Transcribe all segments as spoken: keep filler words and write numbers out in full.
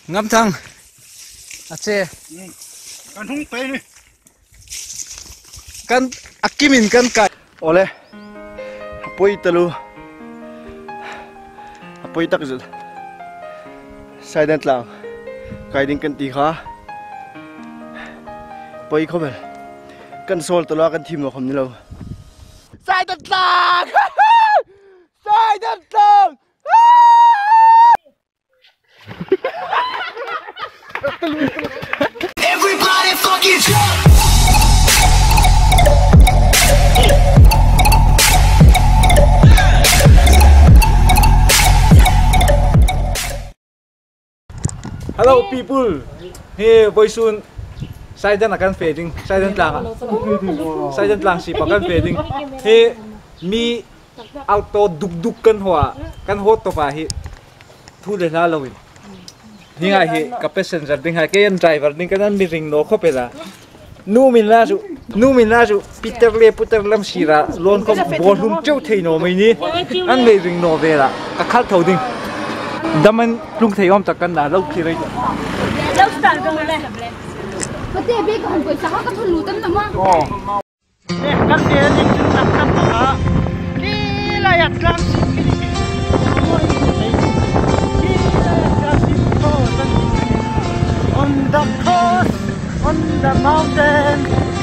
ngắm thăng à che kan hung pe ni kan akimin kan kai ole apoi talu apoi tak zul silent lang kai ding kan ti kha poi khobel kan sol tala kan thim no khom ni lo silent lang silent lang Everybody fucking jump! hello people here boy soon silent akan fading silent lang silent lang si pakan fading he mi auto duk duk kan hwa kan hot to pa hi thu le la lawin hi ngai hi ka passenger ding ha ke driver ding kan mi ring no kho pela nu min la su nu min la su peter le puter lam sira lon ko bol hum cheu thei no mai ni an me ring no vela ka khal thau ding daman lung thei om tak kan na lo khi rai đâu start ka le có thể biết còn ਕੋਈ ਸਾਹ ka thulu tam na ma oh eh kan te ni chung tak tak ka ki la ya tlang si ki ki on the coast on the mountain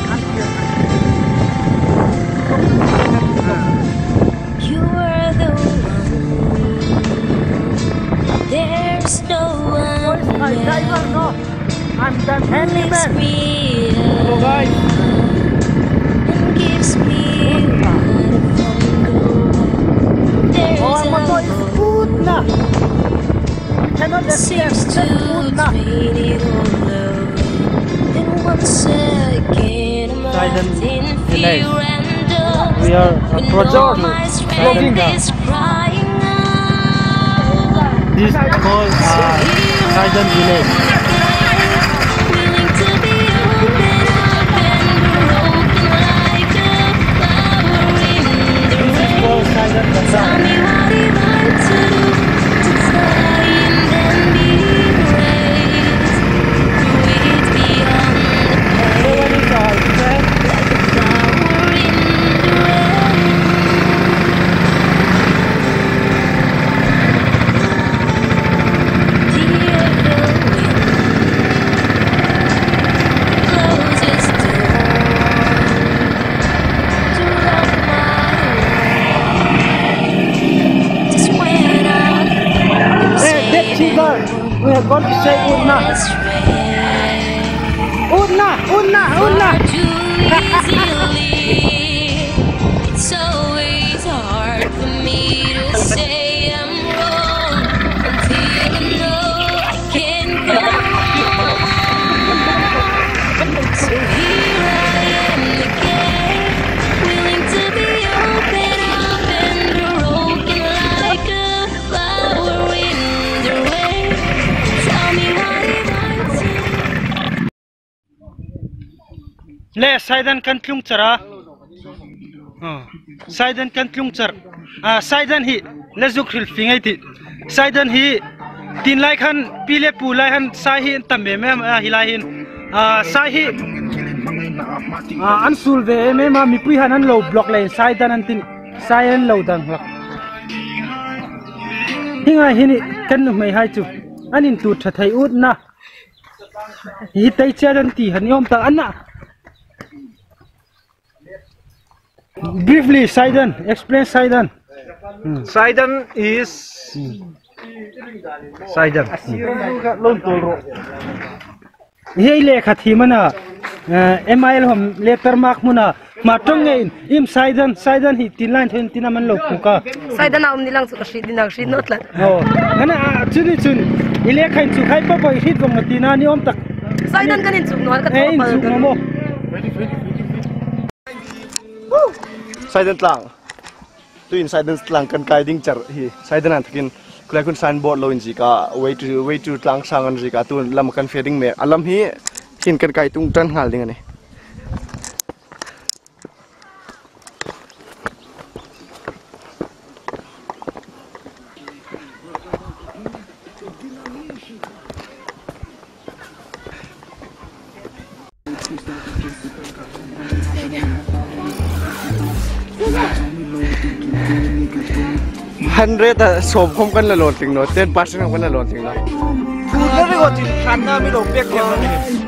You are the one. There's no one no I'm the handyman hello guys and gives me there's oh my god it's food na cannot seems to treat it all away in one second I didn't feel random we are a project vlogging is crying this is called uh, Silent Village willing to be open up and broken like a flower in the rain. Tell me what you want to do to fly and then be raised. Do it beyond the pain, like a flower in the rain. Hear the wind close its door to rock my world. Just when I hey that chicken we are going to say Udna Udna Udna Udna it's always hard for me to say I'm wrong until you know I can't go on. So here I am again, willing to be open up and broken like a flower in the rain. Tell me what you want to. le saidan kan tlung chara oh saidan kan tlung char ah saidan hi le zuk hril fingai ti saidan hi tin lai khan pile pu lai han sai hi tamme me hi lai hin ah sai hi ah an sul ve me ma mi pui han an lo block le saidan an tin sai an lo dang lak hinga hini kan nu mai hai chu anin tu tha thai ut na hi tai charan ti han yom ta anna briefly Saidan explain Saidan hmm. Saidan is Saidan lon tolro hey le khathi mana mil hom letter mark muna ma tongein im Saidan Saidan hi tin line then tin aman lo ka sai da na um nilang su ka shi dinang shi not la oh ngana chuni chuni ile khain chu khai pa boy hit bang tina ni om tak sai dan kanin chu no ka eh to chu pa mo Silent lang tuin silent lang kan kai ding char hi silent an thakin kulai kun sign board lo in ji ka way to way to tlang sang an ji ka tu lam kan fading me alam hi hin kan kai tung tan ngal ding ani hundred à sôm không cần là lộn tiếng nó ten percent không cần là lộn tiếng nó Food na rin ko, tinhan na mi lo pek kem na mi.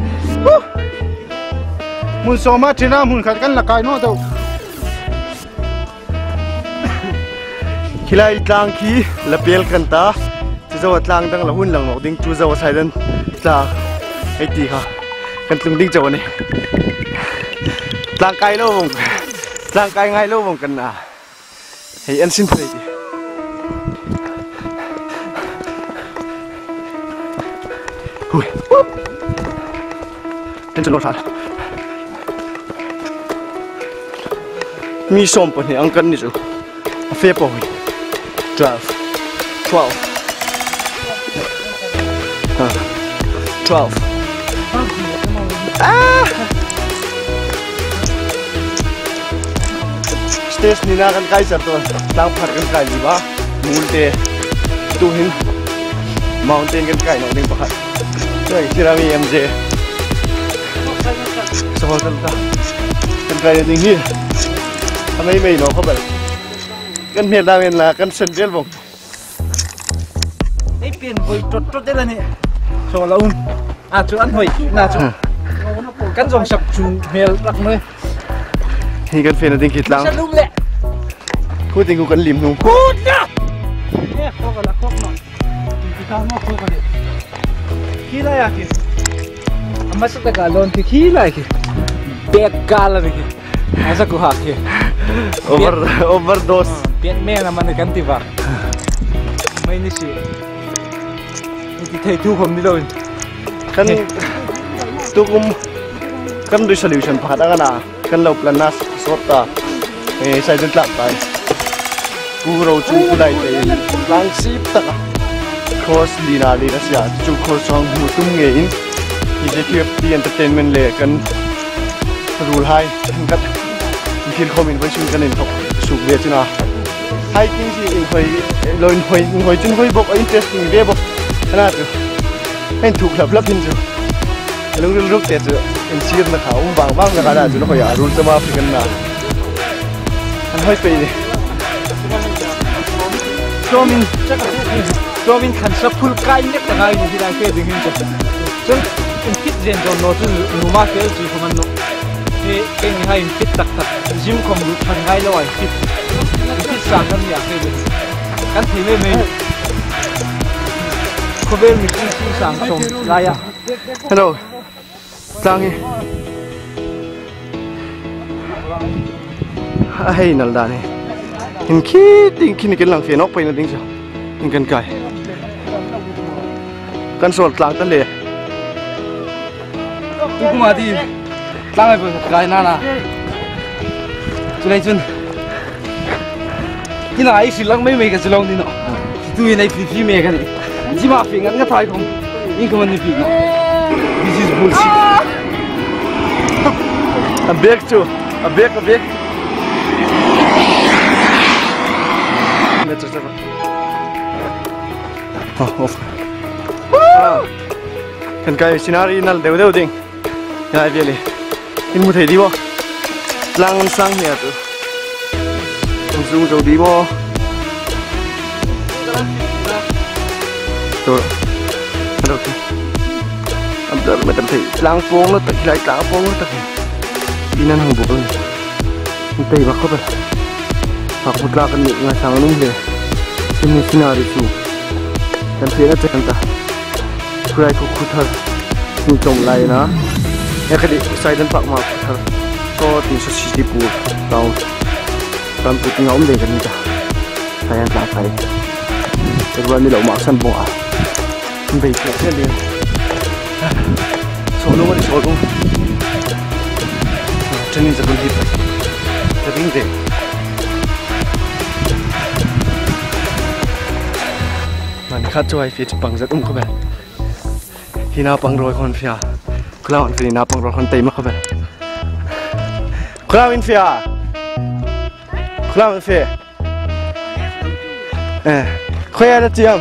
Mun soma china mun khat kan lakai no to. Khilai tlang khi lapel kan ta chu zo tlang dang la hun lang no ding chu zo sai dan tla ai ti kha kan tung ding chaw ni tlang kai lo bong tlang kai ngai lo bong kan na hei an sin phei ti hui ten chu lo sa mi som pa ni ang kan ni chu a fe po hui twelve twelve uh, twelve ah stage ni na kan kai sa to tang phar kan kai di ba multe tu hin mountain kan kai no ding pakhat rồi tirami mj so ho tan ta kan kai ding hi amai mai no khabar kan mel da men la kan sendel bong Ay pin boy trot trot đây là nè. So là un. À chú ăn hồi na chú. Kan dòng sập chú mel rắc nơi. hi kan fe na ding kit lang Sa lum lẹ. ku ting ku kan lim nu Good na. Eh, kok là kok no. Kita mo kok ka. Kila ya ki. Amma sa taga lon ki kila ki. Bek gala ni ki. Asa ku hak ki. over overdose Biar me naman kan tiba. May ni si. Hindi tayo tuhom ni Lon. kan tu kum kan du solution pakhat ang na kan lo plan nas sota eh sai den tlak tai ku ro chu ku dai te lang sip ta cross lina li na sia chu cross song mu tum nge in executive the entertainment le kan rule hai kan kin comment với chúng kan in thok su ve china hai king si in hoi lo in hoi hoi chun hoi bok interesting ve bok na tu hen thuk lap lap hin chu lung lung ruk te chu in sir na khau bang bang na kada chu no ya rule sama african na an hoi pe ni Promin. Promin kan sa full kai nek ta ngai ni dai ke ding hin chu. Chun in kit zen don no chu nu ma ke chu ko man no. Ke ke ni hai in kit tak tak gym kom lu thang ngai lo ai kit. Kit sang kan ya ke ding. Kan thi me me. Ko vel mi kit sang som la ya. hello tangi ai nal da ni in ki ting kin kin lang fe nok pe na ding cha in kan kai kan sol tlang ta le Tu kuma di. Lang ai bu kai na na. Chu lai chun. Kina ai si lang mai mai ka chulong ni no. Tu ni nai fi fi me ka ni. Ji ma fi ngan nga thai khom. In ko ni fi no. This is bullshit. a bek chu a bek a bek let's just oh off kan kai sinari nal deu deu ding ya beli in mu thei di bo lang sang he tu zoom zo di bo to hello am dar ma tam thei lang pong nó tak lai lang pong nó tak inan hang bukal tay ba ko ba pak mutla kan ni nga sang nung le sini sinari su kan pe na kan ta kurai ko khuthar ni tom lai na ya kadi side dan pak ma khuthar to tin so city pu tau kan pu ting om de kan ta sayan ta sai terwa ni lo ma san bo a bei ke ke le so lo wa so lo training zabun hit tabing de man khat choi fit pang zat um ko ba hina pang roi kon fia klawn fi na pang roi kon tai ma ko ba klawn fia klawn fia eh khoya da tiam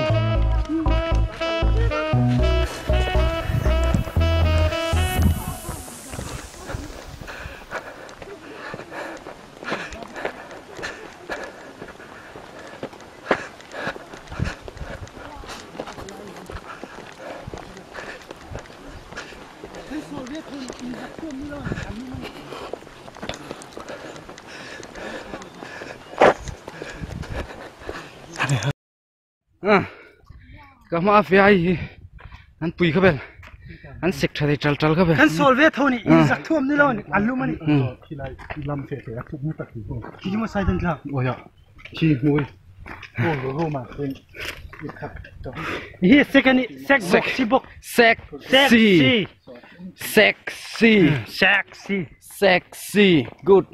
อ่ะก็มาเฟียไอ้อันปุยเขาเป็นอันเสกทะเลจัลจัลเขาเป็นอันโซลเวทเท่านี้อีสักทุ่มนี่แล้วนี่อันรู้มั้ยที่ไรที่ลำเสียเสียทุกมื้อตัดที่ตรงที่มาใส่ดันกลางโอ้ยที่มวยโอ้โหมาเป็นนี่เซกันนี่เซ็กบ็อกซี่บ็อกเซ็กซี่เซ็กซี่เซ็กซี่เซ็กซี่ good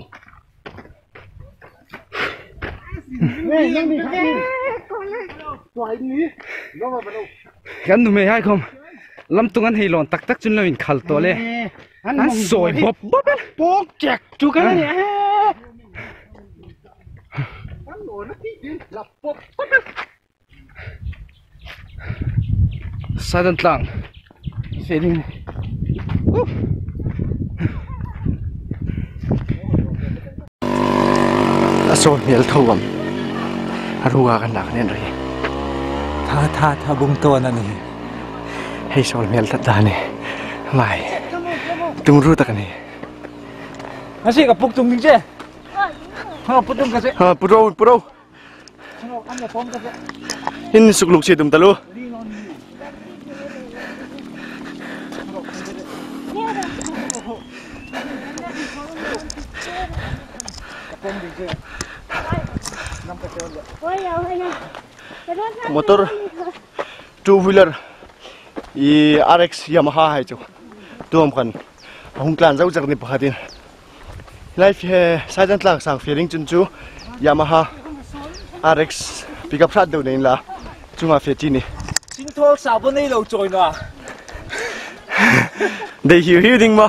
กันดูไม่ให้คมลำตัวกันให้หลอนตักตักจนเราอินขัลตัวเลยอันสวยบ๊อบบ๊อบโป๊กแจกจุกันเนี่ยสายดันตลังเสียดิ้งอโซนเมียลท่วมรัวกันหนักแน่นเลยท่าท่าท่าบุ้งตัวนั่นนี่ให้โซนเมียลตัดดานี่ไม่ตุ้งรู้ตักนี่ Nasi kapuk tung ning je. Ha putung kasi. Ha puro puro. Anya pom kasi. Hin sukluk si tum talu. Motor two wheeler i R X Yamaha hai chu tuam kan hung klan zau jak ni pakhatin life he sajan tlak sang feeling chun chu Yamaha R X pickup shot do nei la chunga fe chi ni Sin thol sa bo nei lo choi na. Dei hiu hiu ding ma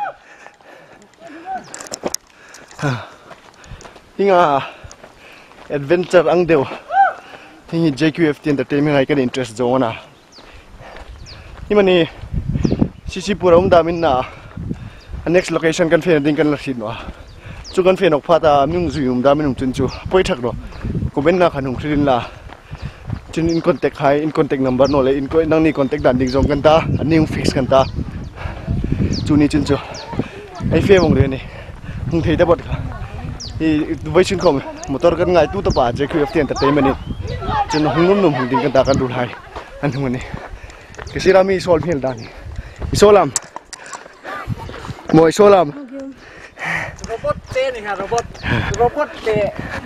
Hinga adventure ang deu Hingi J Q F T entertainment ai kan interest zone na Ni mani sisi pura um damin na next location kan fe ding kan la sin wa chu kan fe nok phata ming zu um damin um chun chu poi thak ro ko ben na khanum thrin la chin in contact hai in contact number no le in ko nang ni contact dan ding jong kan ta aning fix kan ta chu ni chin chu ai fe mong re ni hung thei da bot ka i vai chin khom motor kan ngai tu ta pa J Q F T entertainment ni chin hung num num hung ding kan ta kan ru hai an hung ni kesirami sol phel dan isolam Moi solam Robot te ni ha robot. Robot te.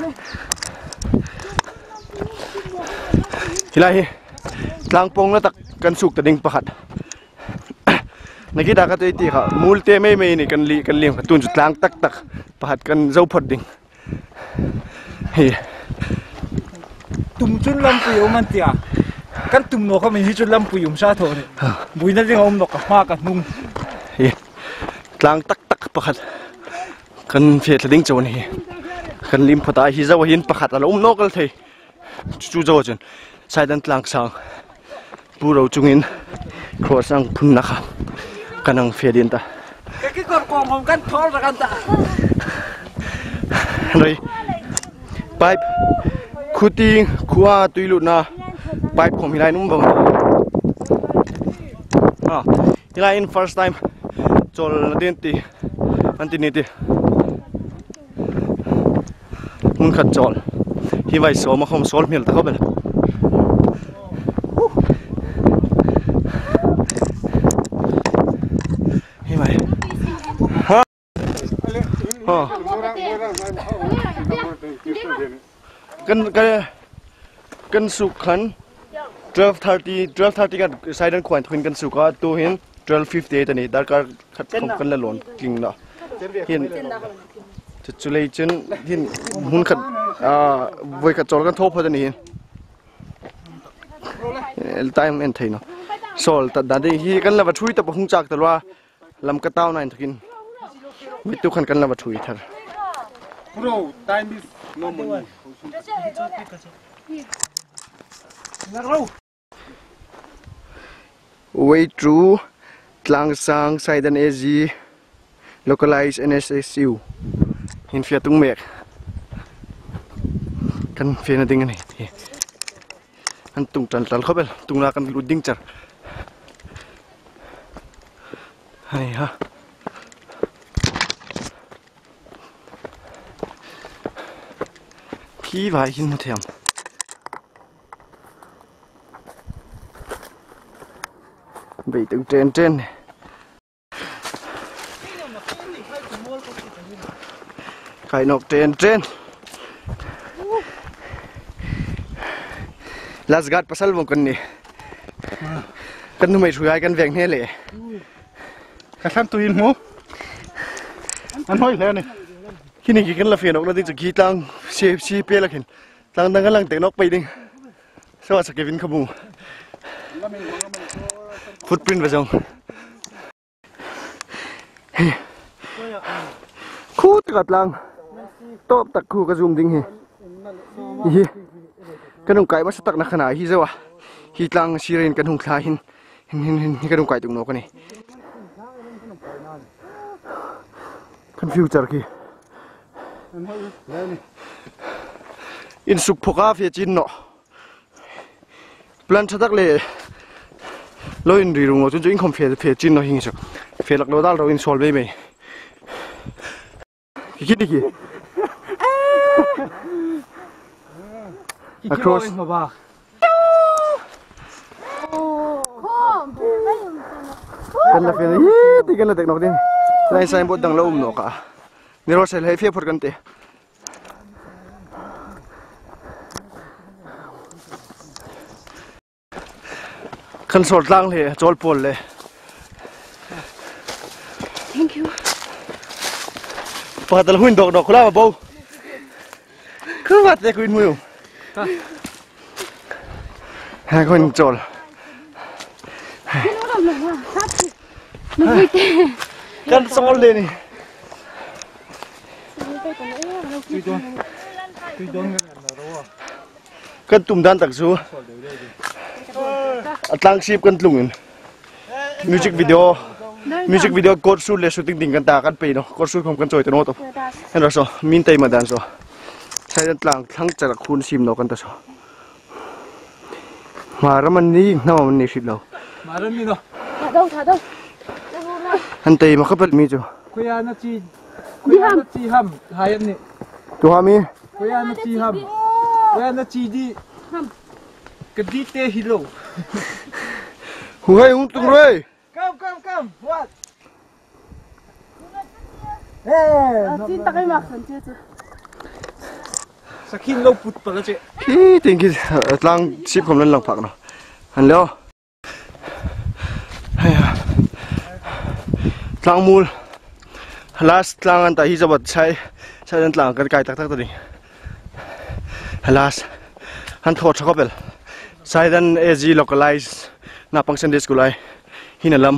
Hilahi tlang pong na tak kan suk ta ding pakhat Nakita ka to iti ka multe may may ni kan li kan lim ka tun tlang tak tak pakhat kan zau phot ding Hi Tum chun lam pu yom man tia. Kan tum no ka min hi chun lam pu yum sa tho ni. Bui na ding om no ka ma ka nung. Hi tlang tak tak pakhat kan fe thading chaw ni kan lim phota hi zaw hin pakhat ala um nokal thei chu zaw chen saidan tlang sang puro chungin crossang phunna kha kanang fe din ta Ka ki kor kong hom kan thol ra kan ta. Rồi pipe khuting khua tuilu na pipe khom hilai num bang ah hilai in first time chol den ti anti ni ti mun khat chol hi vai so ma khom sol mil ta khobel hi vai ha ha kan kan kan suk khan twelve thirty twelve thirty kan saidan khwan thun kan suka to hin twelve fifty-eight ani darkar khat khom kan la lon king na hin chulei chen hin hun khat a voi khat chol kan thop phad ani hin el time en thaina sol ta da de hi kan la ba thui ta pa hung chak ta lwa lam ka taw nine thakin mitu khan kan la ba thui thar Bro, time is no money. Way through Tlangsang Saidan A Z localized N S S U in Fiatung Mek kan fe na ding ani an tung tan tal khobel tung la kan lu ding char hai ha ขี้ไว้หินมาเทียมไปตึงเจนเจนไข่นกเจนเจนลาสกัดปัสสาวะกันนี่กันทำไมช่วยกันแบ่งเนี่ยเลยกระทั่งตัวอินหูอันน้อยแล้วนี่ khi này cái là phiền nó đi từ khi tăng xe xe pe là khiển tăng tăng cái lăng tiếng nó bay đi sao sẽ cái vin không bù footprint vào dòng khu tự gạt lăng top tắc khu cái zoom đinh hi cái đồng cái bắt tắc nó khả năng hi sao à hi lăng siren cái đồng khai hin hin hin cái đồng cái tụng nó cái này confused kì in suk phoka phía chin nọ plan chatak le lo in ri rung lo chun in khom phía phía chin nọ hing chu phía lak lo dal ro in sol be me ki ki ki across kan la phía hi ti kan la tek nok din lai sai bot dang lo um no ka ni ro sel he phía phot kan te kan sol tlang le chol pol le Thank you. pa dal huin dok dok khula bo cứ wat te kuin mu ha kon chol Cái nó làm lòng à, sát thì nó vui tê. kan sol le ni kan tum dan tak su atlang ship kan tlungin music video music video code shoot le shooting ding kan ta kan pe no code shoot khom kan choi to no to hen ro so min tai ma dan so sai dan tlang thang chara khun sim no kan ta so maraman ni na man ni ship lo Maran mi no. Thả đâu, thả đâu. han tai ma khapal mi chu Kuya na chi. Kuya na chi ham. Hayam ni. tu ha mi Kuya na chi ham. Kuya na chi di. Kedi te hilo. hu hai un tung rồi Come come come. What? Hey. Xin tao cái mặc sẵn chưa chứ. Sakin lo put pala che. hi ting ki atlang ship khom lan lang phak no han lo hay à tlang mul last tlang an ta hi zabat sai sai dan tlang kan kai tak tak ta ni last han thot chakopel sai dan az localize na function this kulai hinalam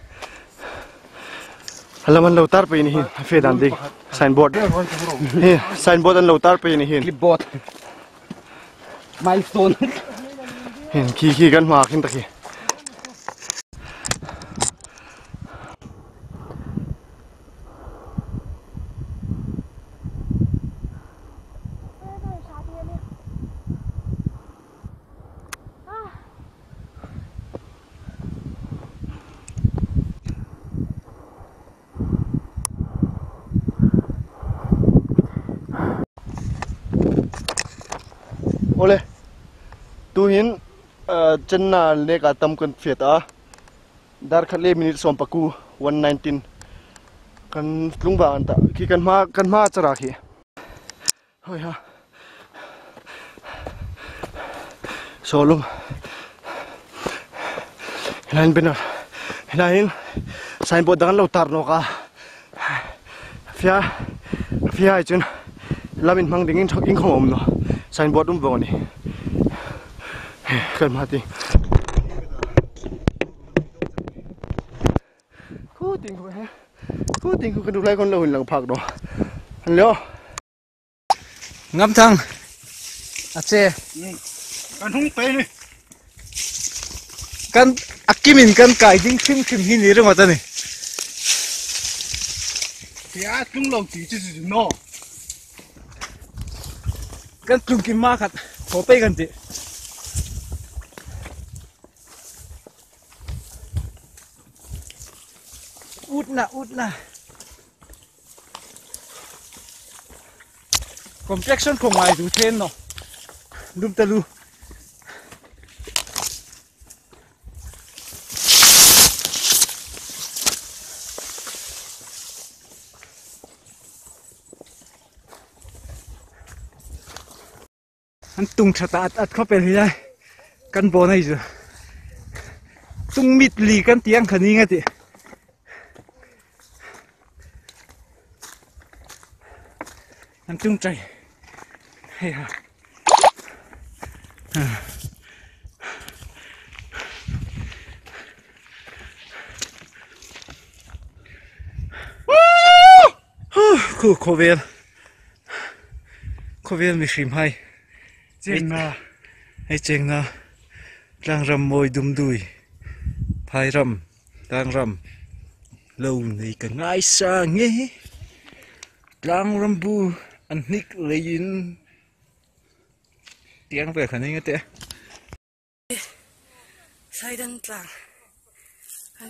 halaman lo tar pe ni hin fe dan dik signboard he signboard an lo tar pe ni hin Clipboard. Milestone. hin ki ki kan ma kin taki ole tu hin chân na le ka tam kan fiat a dar khat le minute som paku one nineteen kan tlung ba anta ki kan ma kan ma chara khi hoi ha solum hilain benar hilain signboard dan lo tar no ka fia fia chun lamin mang dingin thok ing khom no signboard um bo ni kan mati khu ting khu ha khu ting khu kan du lai kon lo hin lang phak do han lo Ngam thang. Ache. Kan hung pe ni Kan akimin kan kai ding thim thim hi ni reng ata ni. ya tung lo ti chi chi no Kan tlung ki ma khat. Ho pe kan ti. Ut na ut na. complexion không ai đủ thêm nó đúng ta lu anh tung chặt ắt ắt khó bên này căn bộ này rồi tung mít lì căn tiếng khẩn nghe thì anh tung chạy hay à khu khu viên khu viên mình xìm hay chênh na hay chênh na đang rầm môi đum đùi phai rầm đang rầm lâu này cả ngay xa nghe đang rầm bu anh nick leyin tiếng về khả năng thế sai đơn tlang anh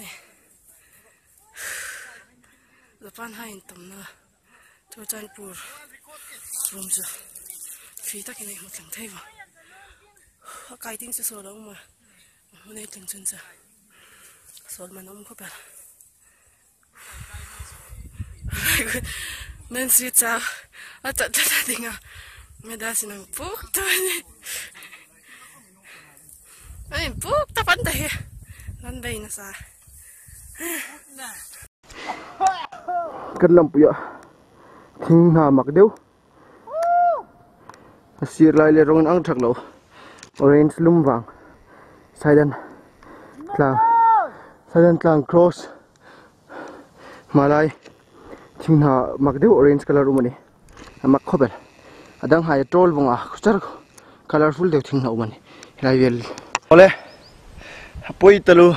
Japan hai tầm na tôi chan pur room giờ phi ta cái này một lần thay vào cái tiếng sẽ sôi đâu mà hôm nay từng chân giờ sôi mà nó không có bền nên suy sao ở tận tận tận à người ta xin làm bút thôi anh bút ta vẫn đây lần đây nó sao cần làm bụi thinh hà mặc đeo xịt lại le rong ăn thật lâu orange lum vàng silent tlang silent tlang cross malai thinh hà mặc đeo orange color umani mặc khobel adang hai troll vonga char colorful deu thing na umani lai vel ole apoi talu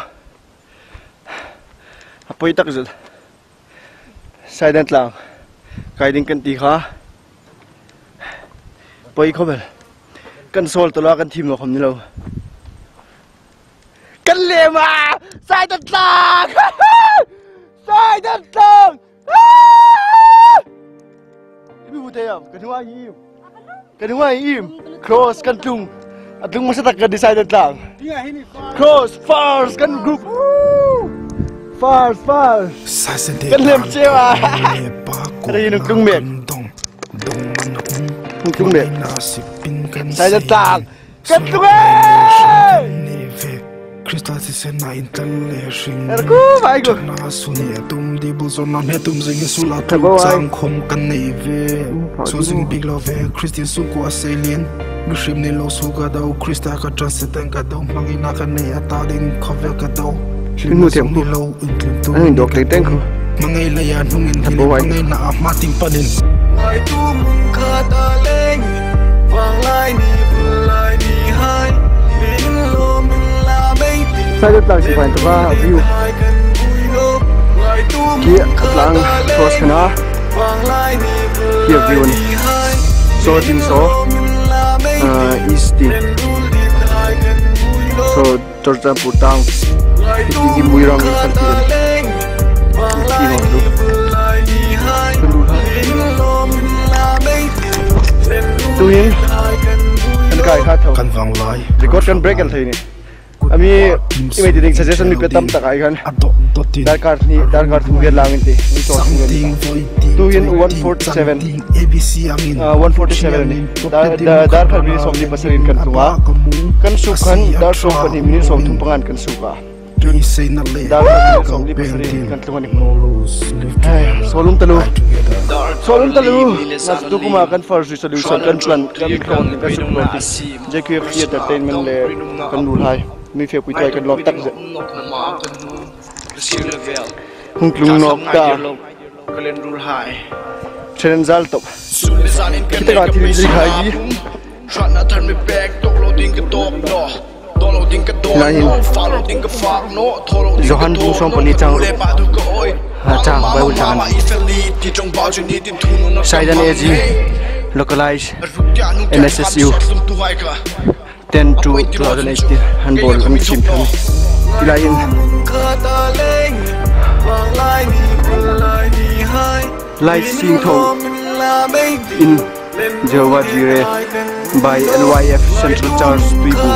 apoi tak zul silent lang guiding kan ti kha poi khobel kan sol to la kan thim no khom ni lo kan le ma silent lang silent lang ibu butayam kan huwa yim kan huwa yim cross kan tung atung masa tak kan silent lang cross fars kan group fars fars kan lem chewa ada yang tung mek tung mek silent lang kan tung Christos is a night television. Erku, baik go. Na suni atum di bulson na metum zing sula tu sang khom kan neve. So zing big love Christian suku aselin. Gushim ni lo suka dau Christa ka transcendent ka dau mangina ka ne ata din cover ka dau. Sinu tiam ni lo include tu. Ang dok teng ko. Mangai layan hungin hili mangai na mating panin. Lai tu mung ka daleng. Wang lai ni bulai ni hai. Min lo silent lang si pain to ba view kia lang cross kana kia view ni so din so east din so Georgia putang tinggi muirang ni kan kia ki no du tu ni kan kai ha thau kan wang lai record kan break al thai ni ami imediate suggestion mi petam takai kan darkar ni darkar thuge langin te ni to two in one forty-seven uh one forty-seven ni darkar ni somni pasarin kan tuwa kan sukan dar som pani minit som tumpangan kan suka darkar ni somni pasarin kan tuwa ni solum talu solum talu nas tu kuma kan first resolution kan plan kan kan kan support J Q F entertainment le kan nul hai mi phê quý toy kan lom tak ze hung klung nok ta kalen rul hai chen zal top kita ka thil ji khai ji shana turn me back tok loading ka top no downloading ka do no following ka fuck no tholo johan bu song pani chang ha chang bai ul chang saidan eji localize N S S U ten to twenty eighteen handball kami team kami ilahin live sing thâu in Jehovah Jireh by L Y F Central Church Tuibu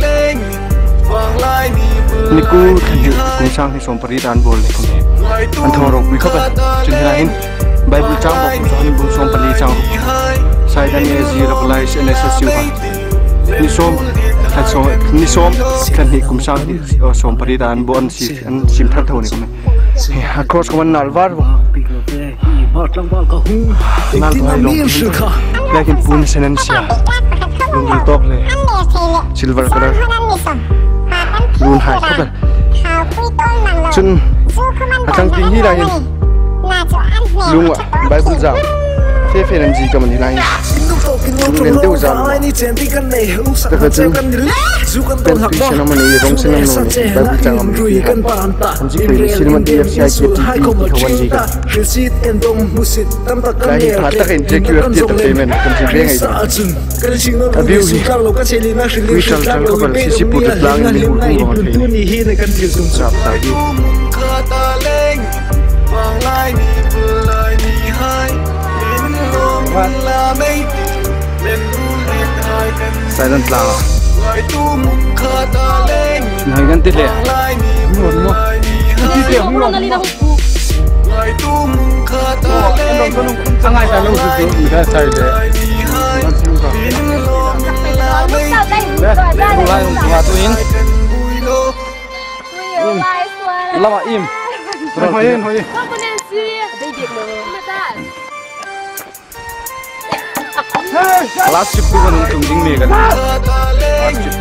Niku khani kum sang hi som pari dan bol le khani an thong rok wi khaban chin hi hin Bible chang bok jon bum som pali chang sai dan ye zero place N S S U ha ni som khan som ni som khani kum sang hi som pari dan bon si an sim thar thoni khani across common nalvar nal vai long lekin pun senensia lung top le silver color luôn hài khóc rồi chân thằng kinh hi này luôn ạ bài bút giảng thế phải làm gì cả mình này luôn đến tiêu giảng đặc biệt chân bên tùy xem mà này rong xem nó này bài bút giảng làm gì cả làm gì phải xin mà đi F C I K T không làm gì cả cái hiện tại tất cả những cái việc tiếp tục mình cần phải biết ngay à view gì quý trăng trăng các bạn sẽ bút được lang đi hụt cũng ngon thì gặp tại đi sai lần là này gần tít lẹ mua mua tít lẹ mua mua sang ai sai lâu rồi người ta sai đấy đây lại là tôi in làm mà im thôi im thôi last chip tu kan tung ding me kan last chip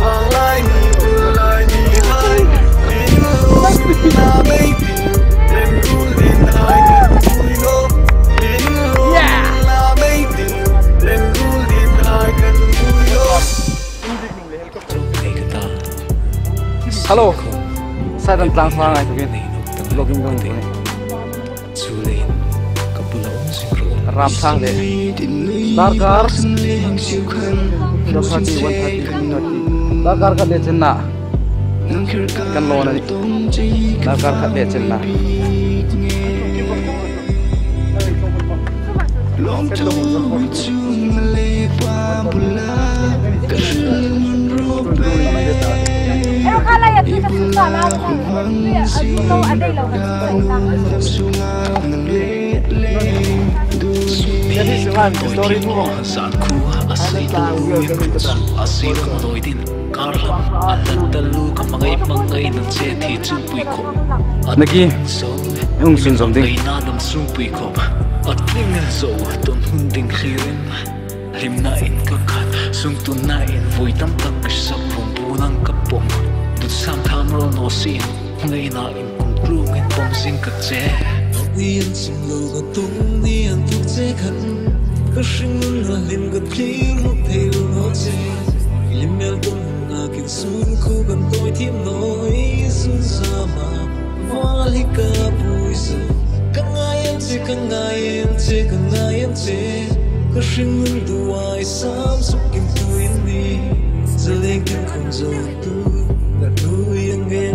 hello sai dan tlang sang ai tu login dong ni ram sang de darkar thirty one thirty darkar ka de chenna kan lo na darkar ka de chenna long chung chung le pa bula em kala ya tu sa sa la tu ada lo jadi sekarang story mu saat ku asli tu asli ku din karlam alat dalu ka mangai mangai nang che thi chu pui ko naki ung sun som ding na dam sum pui ko at ning so ton hunding khirin rim na in ka khat sung tu na in voi tam tak sa pum punang ka pom du sam tham ro no sin ngai na in kum klung in pom sing ka che niên sum lo ga tung niên tuk che khan ka shing na lim ga thil ho thil no che lim mel tum na kin sun khu gan toi thim noi sun sa ma wali ka pui su ka ngai em che ka ngai em che ka ngai em che ka shing du ai sam su kim tu in ni zeleng kin khon zo tu na nu yang gen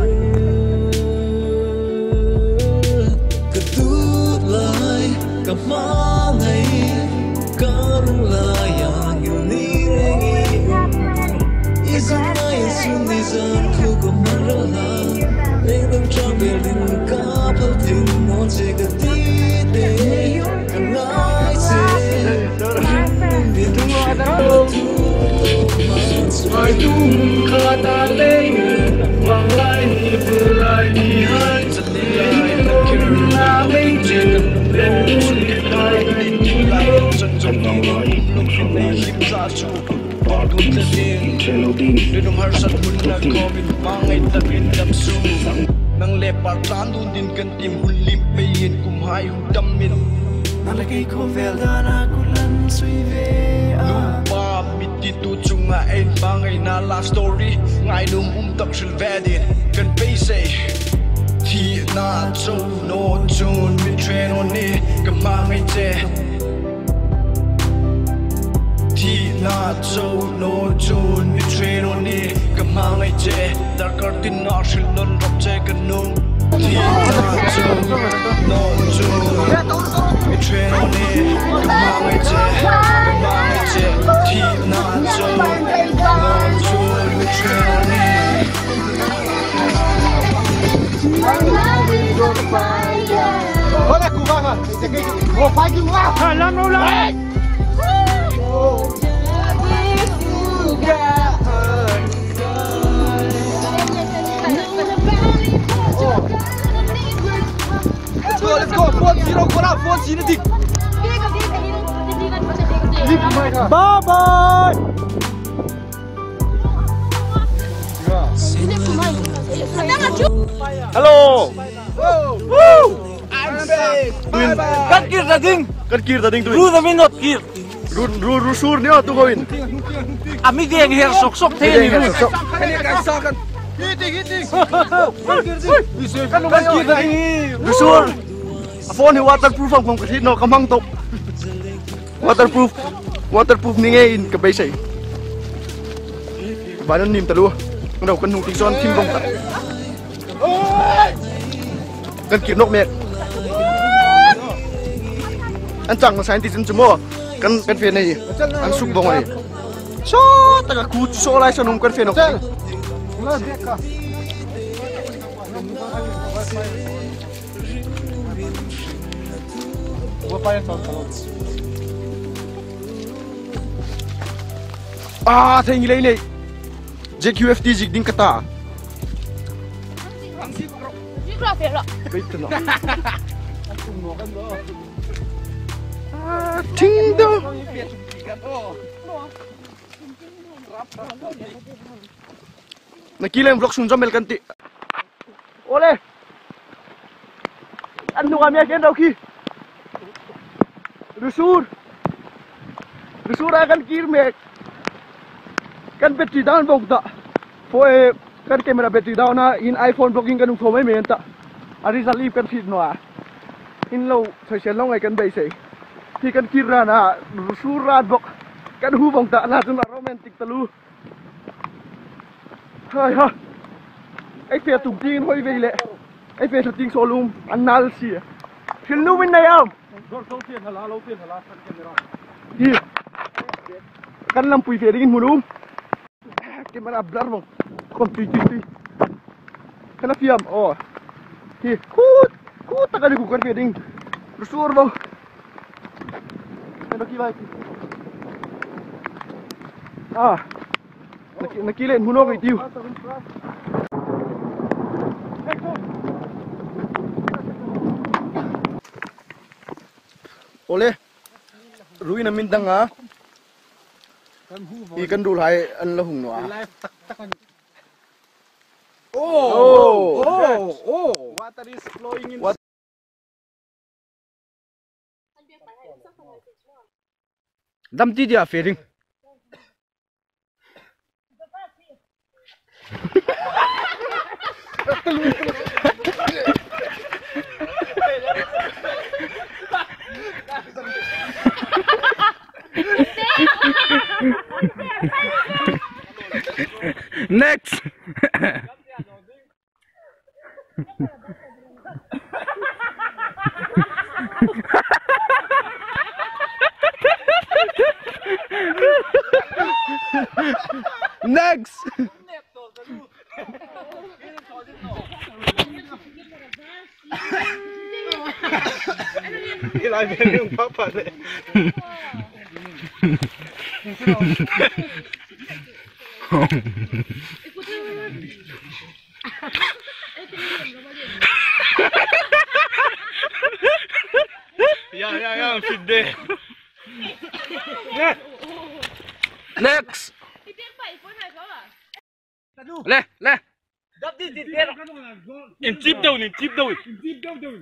kamangai karung layang yuni rengi izunai suni zan ku kamarala neng travelin kapal tin mon che gati de kanai se ring bin tu mai tum khata le wang lai ni pulai ni hai chalai kirna mei che nang lepar tandu din kan tim hulim peyin kum hai hudam min nalagay ko veldana kulan suive lupa miti tu chunga en bangay na la story ngai num um tak silvedin kan payse thi na cho no chun mi train on ni kamangai che thi na cho no chun mi train on ni kamangai che darkar tin na shil non rap che kan nung thi na cho no chun Let's go, four zero, go up, four zero, dig. Bye bye. Hello. Woo. I'm back. Cut gear the thing. Cut gear the thing to Do the minute gear. Ru ru ru sur niya to gawin. Ami ding here sok sok tayo ni Ru. Hitting hitting. Kan cut gear the thing. Ru sur. Phone ni waterproof ang kung kasi no kamang to. Waterproof. Waterproof ni ngayon kabay say. Banon nim talo. Ano kan nung tison tim bong ta. Kan kirnok mek. An chang sa scientist mo. Kan kan fe này. An suk bong ai. So taga ku so lai sa nung kan fe no. Ah, thay ngilay này. J Q F T dịch đinh kata. Wait no. Ah, ting do. Nakila yung vlog sun jamel kanti. Ole. Ano kami again daw ki? Rusur. Rusur akan kirmek. Kan battery down bog da. Foi kan camera battery down na in iPhone blocking kan phone mai menta. Ari sa leave kan feed no a. In low social long ai kan bai sei. Thì kan kira na rusur rat bok. Kan hu bong ta na tun romantic talu. Hai ha. Ai fe tum tin hoi ve le. Ai fe ting solum anal si. Thil nu min na yam. Dor so tien hala lo tien hala kan camera. Hi. Kan lampui fe dingin munum. Camera blur bong. Kom tui tui tui. Kana fiam oh. Hi. Kut kut ta kan ku kan fe ding. Rusur bong. Ano ki vai? Ah. Naki nakilen huno kay tiu. Ole. Rui na min danga. Ikan dul hai an lahung no. Oh. Oh. Oh. Oh. Water is flowing in. What? Dam ti dia fering. Next. Next. Ilai ben yung papa le. Ya ya ya fide. Next. Le le. In chip daw ni chip daw. In chip daw daw.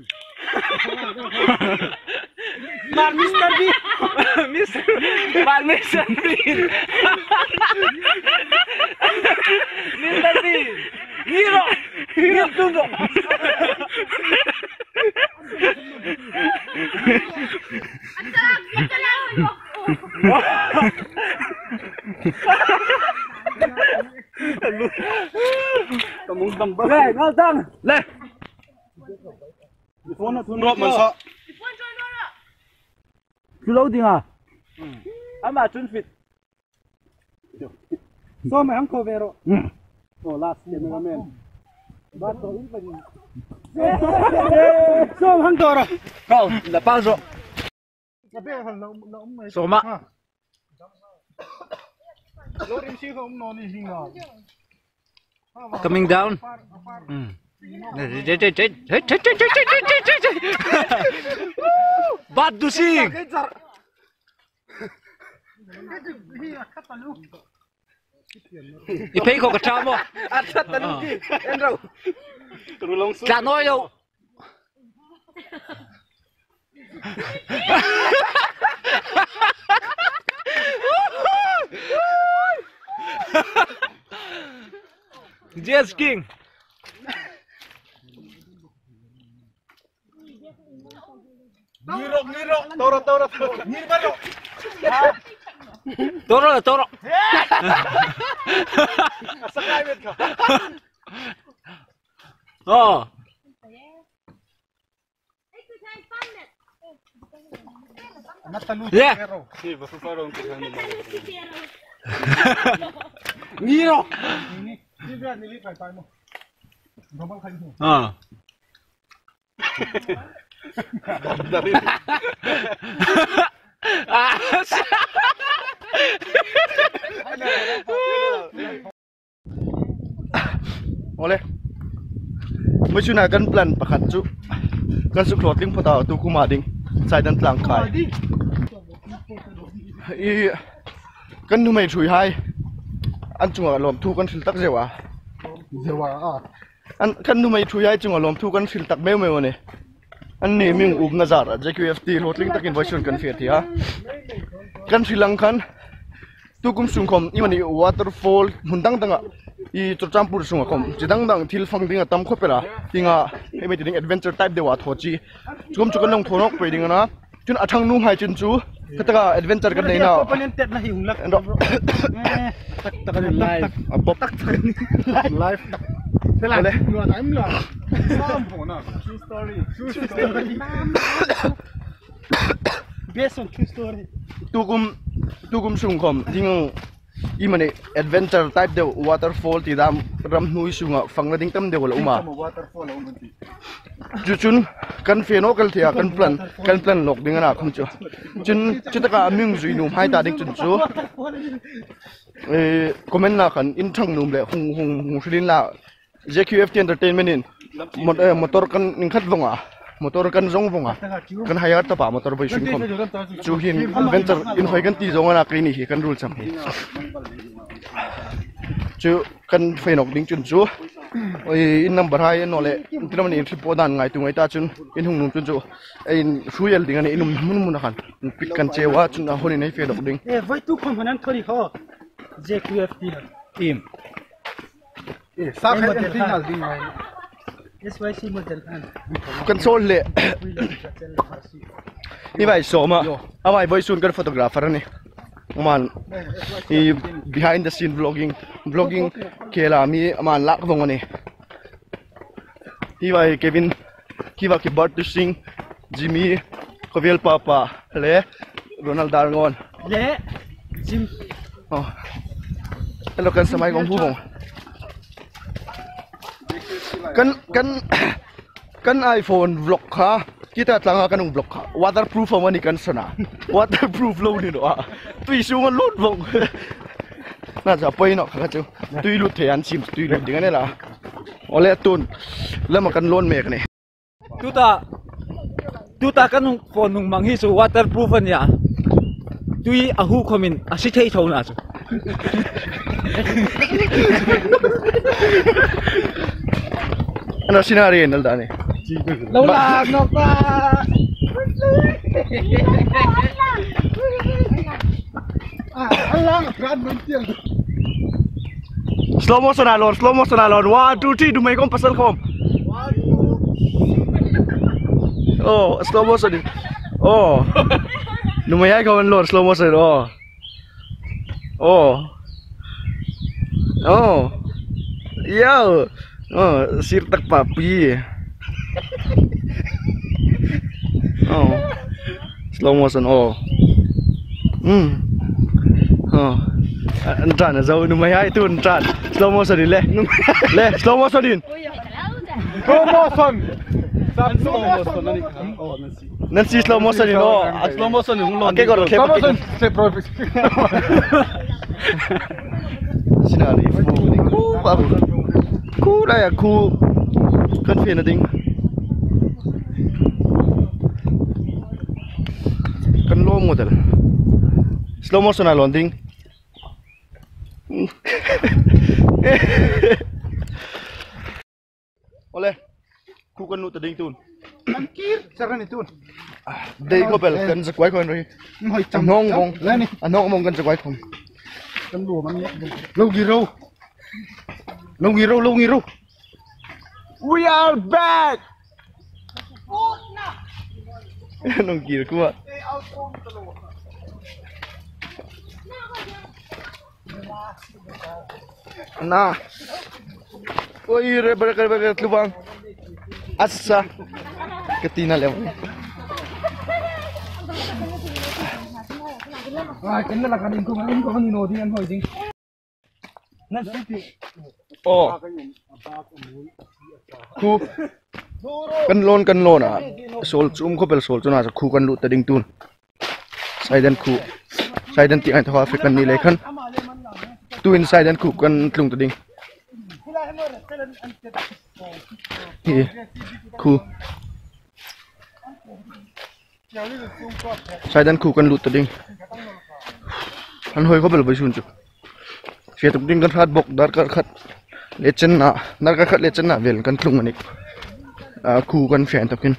Mar Mister B. Mister Mar Mister B. Mister B. Hero. Hero tudo. Kamu tambah. Le, ngaltang. Le. Phone na thun rop man sa. lâu đi à anh mà chuẩn fit So may ang kovero. Oh, last cameraman. But to in pag So hang dora. cậu là bao rồi sabi hal na na um may. số mà Lorin si ko um no ni hinga. coming down mm. bad to sing đi thấy có cái trao không ăn rất là đúng gì em đâu chả nói đâu Yes King Ngiro ngiro toro toro ngiro balo. toro là toro Sakay med ka. oh Natalu Yeah. pero. Si basu parong ka ni. ngiro Ni ni ba nili kay tayo mo. Gabang kayo mo. ờ à Ole. Mới chú nào cân plan bạc hạt chú. Cân sức lọt tiếng phật tàu tu kuma ding. Sai dan tlang khai. I cân nu mày chui hai. Anh chung ở lom thu cân phil tắc zewa. Zewa à. Anh cân nu mày chui hai chung ở lom thu cân phil tắc mèo mèo này. Anh nè mình úp nazar J Q F T lọt tiếng tắc invitation cân phiệt thì à. Cân Sri Lankan. Tu kum sung kom imani waterfall mundang tanga I Chochampur sung kom jidang dang thil phang dinga tam khopela tinga emi ding adventure type dewa thochi chum chukon nong thonok pe ding na chun athang nu hai chun chu kataka adventure kan nei na Palintet na hiunglak. endo Tak tak live. abop live Sela. you are I'm la Sam phone. True story. True story. Based on true story. tu kum tu kum sung kom ding imani adventure type de waterfall ti dam ram hnui sunga phangna ding tam de wala uma Waterfall ang gunti. chuchun kan feno kal thia kan plan kan plan lok ding na khum chu chun chutaka ming zui num hai ta ding chun chu e comment na kan in thang num le hung hung hung hlin la J Q F T entertainment in motor kan ning khat vonga motor kan zong vonga kan hire ta pa motor bai sun khom chu hin adventure in hoi kan ti zonga na kri ni hi kan rule cham hi chu kan fenok ding chun chu oi in number hai no le tinam ni tri podan ngai tu ngai ta chun in hung num chun chu in suel ding ani inum mun mun khan pit kan chewa chun a honi nei fenok ding Eh, vai tu kom hanan thori ho. J Q F T team. eh sa khan ding al ding S Y C model han. kan sol le ni bai so ma amai boy sun kan photographer ni man i behind the scene vlogging vlogging kela mi man lak vong ani hi bai Kevin kiwa ki bart to sing Jimmy Kovel papa le Ronald Darngon Le Jim oh hello kan samai gong hu gong kan kan kan iPhone vlog kha kita tlanga kanung vlog kha waterproof amani kan sana waterproof lo ni no a tui su ngon lot vlog na ja poi no kha chu tui lu the an sim tui lu ding ne la ole tun lama kan lon mek ne tu ta tu ta kan nung phone nung mangi su waterproof ania tui ahu komin asi thei thona chu ana sinari nal da ne lâu là nó qua. ah Allah gran mantiang slow motion alon slow motion alon one two three dumai kom pasal kom oh slow motion oh dumai ai kom lor slow motion oh oh oh yo oh sir tak papi oh slow motion oh um oh anh tràn ở dâu núm hai tu anh tràn slow motion đi lẹ lẹ slow motion đi Slow motion. Slow motion nani. Nancy slow motion đi nó Slow motion yung lon. cái gọi Slow là motion. Say perfect. Sinari fu ni ku babu ku đây à ku cần phiền là đinh cần lo một lần slow motion là lon đinh Ole ku cần nút đinh tun Sarang ni tun. đây có phải là cần giật quái con rồi anh nong mong anh nong mong cần giật quái không Kan dua man Low giro. Low giro, low giro. We are back. nong kira ku nah oi re berkar berkar lubang asa ketina lewat Ah, kena lah kadang kau kadang kau ni no dia hoi ding. oh ku kan lon kan lon à sol chum ko pel sol chuna khu kan lu ta ding tun saidan khu saidan ti ai thawa african ni le khan tu in saidan khu kan tlung ta ding hi khu saidan khu kan lu ta ding an hoi ko pel bai sun chu sia tuk ding kan khat bok dar kar khat le chen na dar kar khat le chen na vel kan tlung ani a khu kan fian takin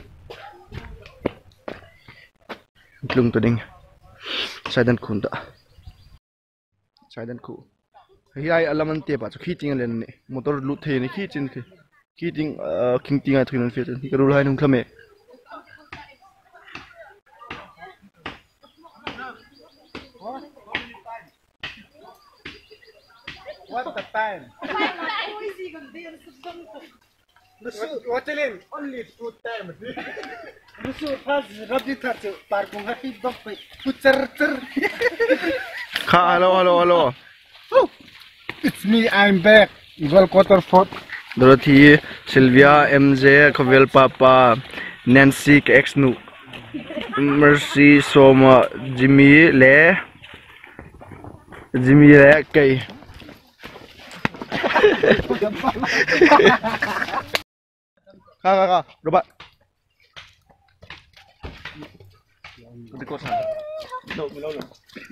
tlung to ding saidan khun ta saidan khu hi ai alaman te pa chu khiting len ni motor lu the ni khichin the khiting king tinga thrin fe chen ka rul hai nung thame What the time? What the only two time. Musuh pas rabi tak parkung hati dok pe putar ter. kha hello hello hello It's me, I'm back. Equal quarter fourth. Dorothy Sylvia M J Kavel Papa Nancy X Nu Mercy Soma Jimmy Le Jimmy Le Kai kha kha kha robot cái con sao đâu lâu rồi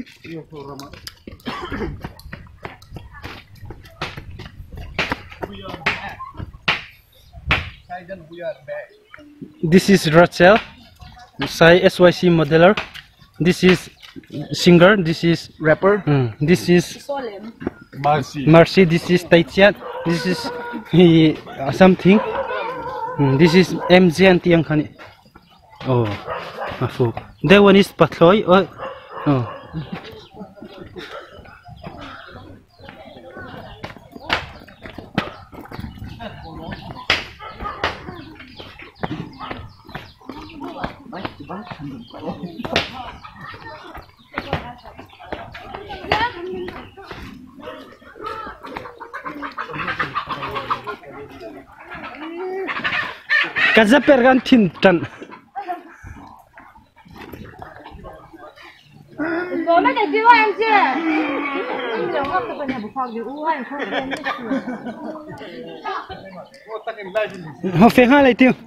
This is Rachel, Sai S Y C modeler. This is singer. This is Rapper. mm, this is Marcy. Marcy. This is Taitian. This is he uh, something. Mm, this is M J and Tiang Khani. Oh, afu. That one is Patloy. Oh, oh. Kaza pergan tintan. 我们得去外界。你我这个也不放就我也可以认识。 Ho fe ha lai tiu.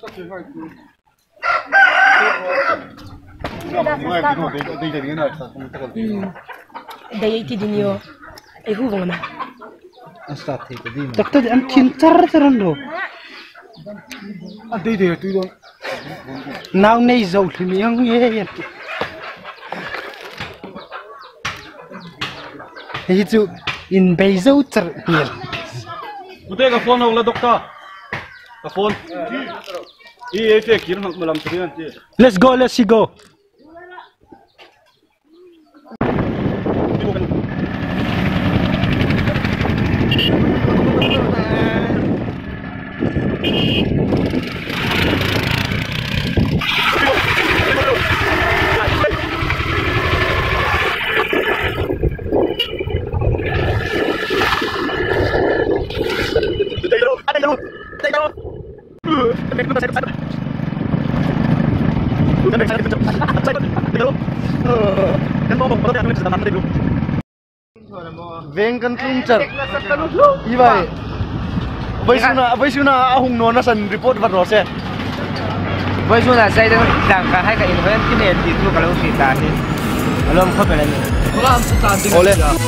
Đây thì đi nhiều, ai hú vong mà. Tak tu am tin char charan do. Ah, đây đây tôi luôn. Now nei zo thmi ang ye ye. Hi chu in bei zo char hiel. Udah ke phone lah dokter. Ke phone. Iya, iya, kira nak malam tadi nanti. Let's go, let's go. Veng kan tlung char ibai vai suna vai suna ahung no na san report var rose vai suna sai dan dang ka hai ka in ven kin e ti tu ka lo si ta ni alom kho pe la ni ole